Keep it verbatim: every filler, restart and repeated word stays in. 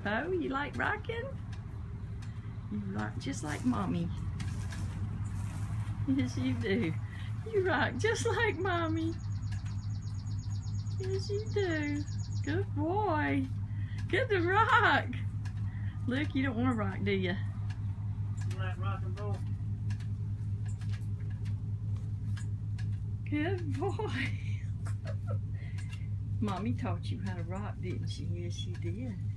Oh, you like rocking? You rock just like Mommy. Yes, you do. You rock just like Mommy. Yes, you do. Good boy. Good to rock. Look, you don't want to rock, do you? You like rock and roll? Good boy. Mommy taught you how to rock, didn't she? Yes, she did.